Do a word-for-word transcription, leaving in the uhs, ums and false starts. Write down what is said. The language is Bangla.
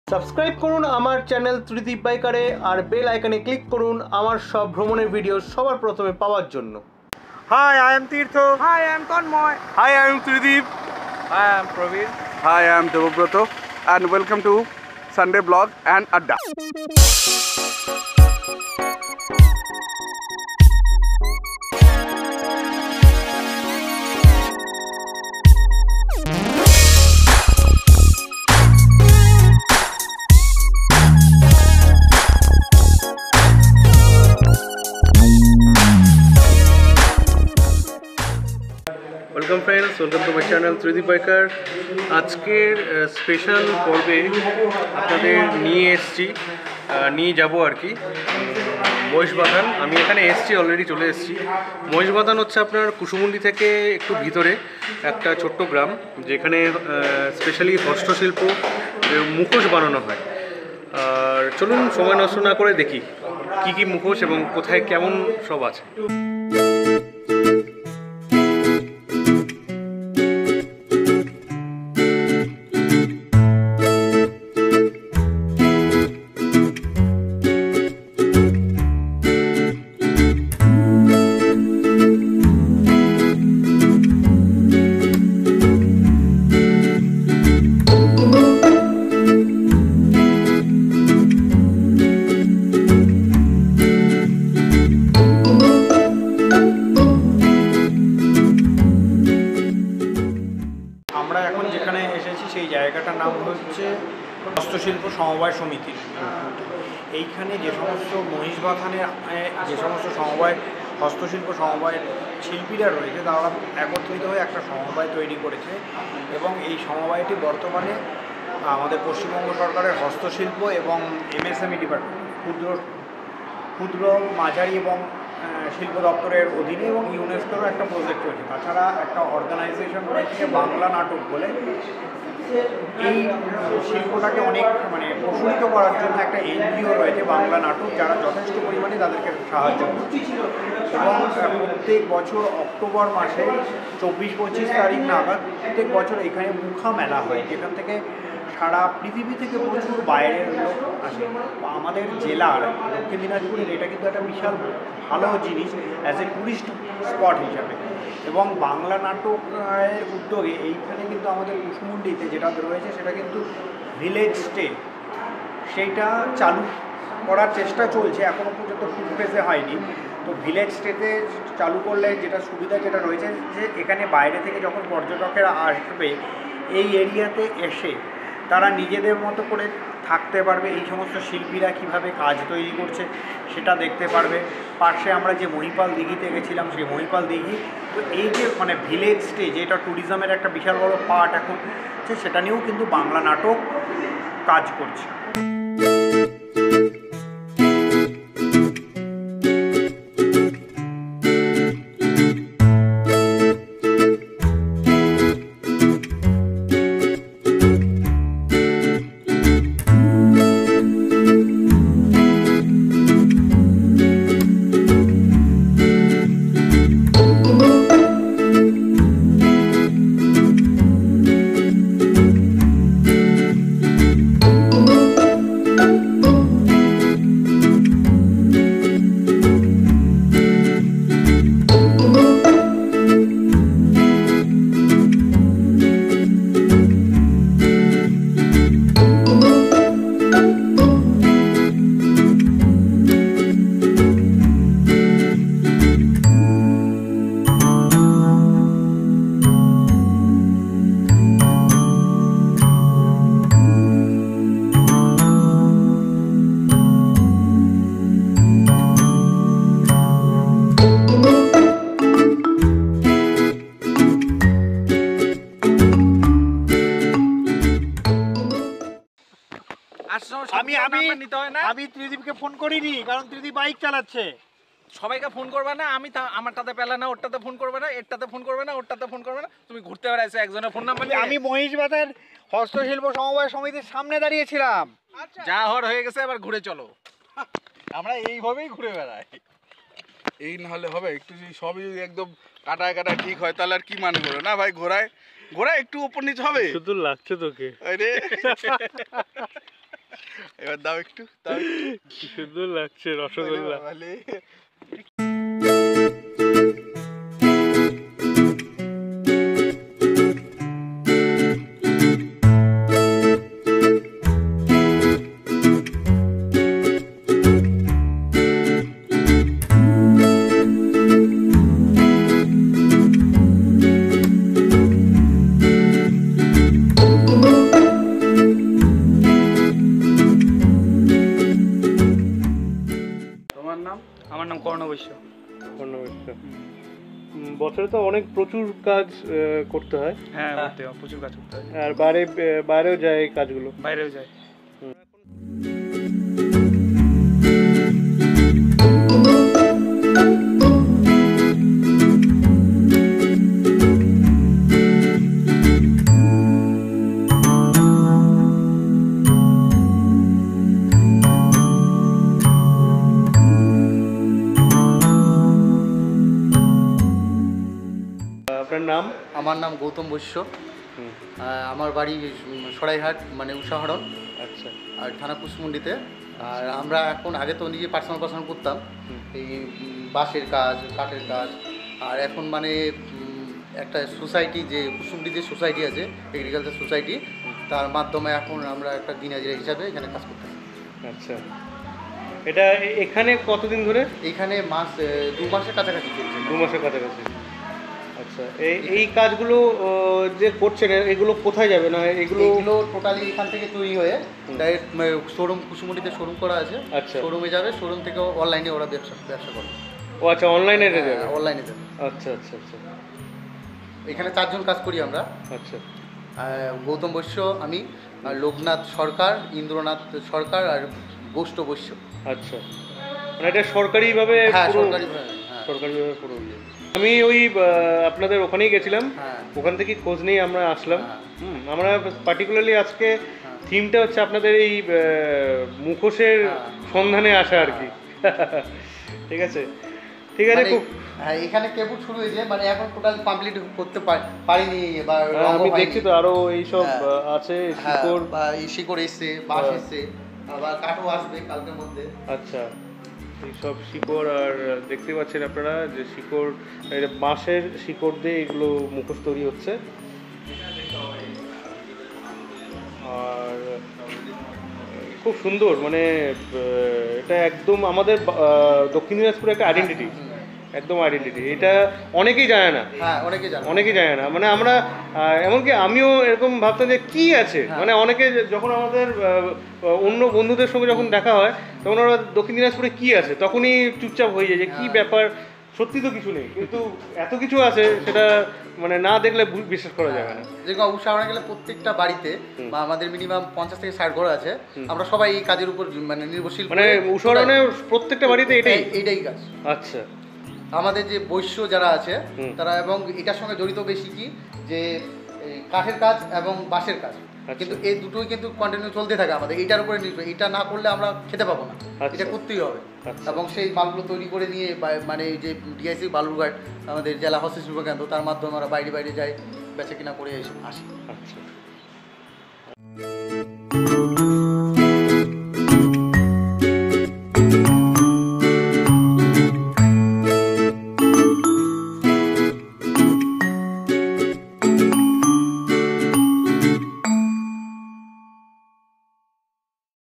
সাবস্ক্রাইব করুন আমার চ্যানেল ত্রিদিবাইকারে আর বেল আইকনে ক্লিক করুন আমার সব ভ্রমণের ভিডিও সবার প্রথমে পাওয়ার জন্য। Hi, I am Tirtho. Hi, I am Tanmoy. Hi, I am Tridib. Hi, I am Praveen. Hi, I am Devabrato and welcome to Sunday Vlog and Adya. Welcome friends, welcome to my channel TRIDIBiker। আজকের স্পেশাল পর্বে আপনাদের নিয়ে এসছি নিয়ে যাব আর কি মহিষবাথান। আমি এখানে এসছি, অলরেডি চলে এসেছি। মহিষবাথান হচ্ছে আপনার কুশমন্ডি থেকে একটু ভিতরে একটা ছোট্ট গ্রাম, যেখানে স্পেশালি হস্তশিল্প মুখোশ বানানো হয়। আর চলুন সময় নষ্ট না করে দেখি কি কি মুখোশ এবং কোথায় কেমন সব আছে। নাম হচ্ছে হস্তশিল্প সমবায় সমিতি। এইখানে যে সমস্ত মহিষবাথানের যে সমস্ত সমবায় হস্তশিল্প সমবায়ের শিল্পীরা রয়েছে তারা একত্রিত হয়ে একটা সমবায় তৈরি করেছে এবং এই সমবায়টি বর্তমানে আমাদের পশ্চিমবঙ্গ সরকারের হস্তশিল্প এবং এমএসএমই ডিপার্টমেন্ট ক্ষুদ্র ক্ষুদ্র মাঝারি এবং শিল্প দপ্তরের অধীনে এবং ইউনেস্কোরও একটা প্রজেক্ট রয়েছে। তাছাড়া একটা অর্গানাইজেশন রয়েছে বাংলা নাটক বলে। এই শিল্পটাকে অনেক মানে প্রফুল্লিত করার জন্য একটা এনজিও রয়েছে বাংলা নাটক, যারা যথেষ্ট পরিমাণে তাদেরকে সাহায্য করছে এবং প্রত্যেক বছর অক্টোবর মাসে চব্বিশ পঁচিশ তারিখ নাগাদ প্রত্যেক বছর এখানে মুখা মেলা হয়, যেখান থেকে সারা পৃথিবী থেকে প্রচুর বাইরের লোক আসে। আমাদের জেলার দক্ষিণ দিনাজপুরের এটা কিন্তু একটা বিশাল ভালো জিনিস অ্যাজ এ টুরিস্ট স্পট হিসাবে। এবং বাংলা নাটকের উদ্যোগে এইখানে কিন্তু আমাদের কুশমন্ডিতে যেটা রয়েছে সেটা কিন্তু ভিলেজ স্টে, সেইটা চালু করার চেষ্টা চলছে, এখনও পর্যন্ত ফুল ফেসে হয়নি। তো ভিলেজ স্টেতে চালু করলে যেটা সুবিধা যেটা রয়েছে যে এখানে বাইরে থেকে যখন পর্যটকেরা আসবে এই এরিয়াতে এসে তারা নিজেদের মতো করে থাকতে পারবে, এই সমস্ত শিল্পীরা কীভাবে কাজ তৈরি করছে সেটা দেখতে পারবে। পাশে আমরা যে মহিপাল দিঘিতে গেছিলাম সেই মহিপাল দিঘি, তো এই যে মানে ভিলেজ স্টে যেটা ট্যুরিজমের একটা বিশাল বড় পার্ট এখন, সেটা নিয়েও কিন্তু বাংলা নাটক কাজ করছে। আমি আমি আমি ত্রিদীপকে ফোন করিনি, কারণ ত্রিদীপ বাইক চালাচ্ছে। সবাইকে ফোন করবে না, আমি আমারটাতে পেলে না, ওরটাতে ফোন করবে না, এরটাতে ফোন করবে না, ওরটাতে ফোন করবে না, তুমি ঘুরতে বেড়াইছো একজনের ফোন নাম্বার নিয়ে। আমি মহিষবাথান হস্তশিল্প সমবায় সমিতির সামনে দাঁড়িয়েছিলাম। যা হওয়ার হয়ে গেছে, এবার ঘুরে চলো। আমরা এইভাবেই ঘুরে বেড়াই। এই না হলে হবে, একটু যদি সবই যদি একদম কাটায় কাটায় ঠিক হয় তাহলে আর কি মানে করো না ভাই। ঘোড়ায় ঘোড়া একটু উপর নিচে হবে, শুধু লাগছে তোকে। আরে এবার দাও একটু, দাও একটু। কি সুন্দর লাগছে রসগোল্লা। ভালো। আমার নাম কর্ণ বৈশ্য। বছরে তো অনেক প্রচুর কাজ আহ, করতে হয়। হ্যাঁ করতে হয়, প্রচুর কাজ করতে হয়। আর বাইরে বাইরেও যায় এই কাজগুলো। বাইরেও যায়। আপনার নাম? আমার নাম গৌতম বৈশ্য। আমার বাড়ি সরাইহাট মানে উষাহারণ। আচ্ছা। আর থানা কুশমন্ডিতে। আর আমরা এখন আগে তো নিজে পার্সোনাল পার্সোনাল করতাম এই বাঁশের কাজ, কাঠের কাজ। আর এখন মানে একটা সোসাইটি, যে কুশমন্ডি যে সোসাইটি আছে এগ্রিকালচার সোসাইটি, তার মাধ্যমে এখন আমরা একটা দিনাজরা হিসাবে এখানে কাজ করতাম। আচ্ছা, এটা এখানে কতদিন ধরে? এইখানে মাস দু মাসের কাছাকাছি চলছে। দু মাসের কাছাকাছি। আচ্ছা, এই এই কাজগুলো যে করছেন এগুলো কোথায় যাবে? না এগুলো এগুলো টোটালি এখান থেকে তৈরি হয়ে ডাইরেক্ট শোরুম, কুশমন্ডিতে শোরুম করা আছে। আচ্ছা, শোরুমে যাবে, শোরুম থেকে অনলাইনে ওরা ব্যবসা ব্যবসা করে। ও আচ্ছা, অনলাইনে যাবে? অনলাইনে যাবে। আচ্ছা আচ্ছা আচ্ছা। এখানে চারজন কাজ করি আমরা। আচ্ছা, গৌতম বৈশ্য, আমি, আর লোকনাথ সরকার, ইন্দ্রনাথ সরকার আর গোষ্ঠ বৈশ্য। আচ্ছা, মানে এটা সরকারিভাবে? হ্যাঁ সরকারিভাবে। সরকারিভাবে পুরো। আমি ওই আপনাদের ওখানেই গেছিলাম, ওখান থেকে খোঁজ নিয়ে আমরা আসলাম। হুম, আমরা পার্টিকুলারলি আজকে থিমটা হচ্ছে আপনাদের এই মুখোশের সন্ধানে আসা আর কি। ঠিক আছে, ঠিক আছে। খুব হ্যাঁ, এখানে কেবল শুরু হয়েছে, মানে এখন টোটাল কমপ্লিট করতে পারিনি। এবার আমি দেখছি তো আরো এইসব আছে, শিকড় বা এই শিকড় এসছে, বাঁশ এসছে, আবার কাঠও আসবে কালকের মধ্যে। আচ্ছা, এইসব শিকড়। আর দেখতে পাচ্ছেন আপনারা যে শিকড়, বাঁশের শিকড় দিয়ে এগুলো মুখোশ তৈরি হচ্ছে। আর খুব সুন্দর, মানে এটা একদম আমাদের দক্ষিণ দিনাজপুরের একটা আইডেন্টিটি, একদম আইডেন্টিটি। এটা অনেকেই জানে না। হ্যাঁ, অনেকেই জানে, অনেকেই জানে না। মানে আমরা এমনকি আমিও এরকম ভাবতাম যে কি আছে, মানে অনেকে যখন আমাদের অন্য বন্ধুদের সঙ্গে যখন দেখা হয় তখন ওরা দক্ষিণ দিনাজপুরে কি আছে তখনই চুপচাপ হয়ে যায় যে কি ব্যাপার, সত্যি তো কিছু নেই, কিন্তু এত কিছু আছে সেটা মানে না দেখলে বিশ্বাস করা যাবে না। যেরকম উষাহারণে গেলে প্রত্যেকটা বাড়িতে বা আমাদের মিনিমাম পঞ্চাশ থেকে ষাট ঘর আছে, আমরা সবাই এই কাজের উপর মানে নির্ভরশীল। মানে উষাহারণে প্রত্যেকটা বাড়িতে এটাই এইটাই কাজ। আচ্ছা, আমাদের যে বৈশ্য যারা আছে তারা, এবং এটার সঙ্গে জড়িত বেশি কি যে কাঠের কাজ এবং বাঁশের কাজ, কিন্তু এই দুটোই কিন্তু কন্টিনিউ চলতে থাকে আমাদের। এটার উপরে নির্ভর, এটা না করলে আমরা খেতে পাবো না, এটা করতেই হবে। এবং সেই মালগুলো তৈরি করে নিয়ে মানে যে ডিআইসি বালুরঘাট আমাদের জেলা হস্তশিল্প কেন্দ্র, তার মাধ্যমে আমরা বাইরে বাইরে যাই, বেচা কিনা করে আসি। আচ্ছা।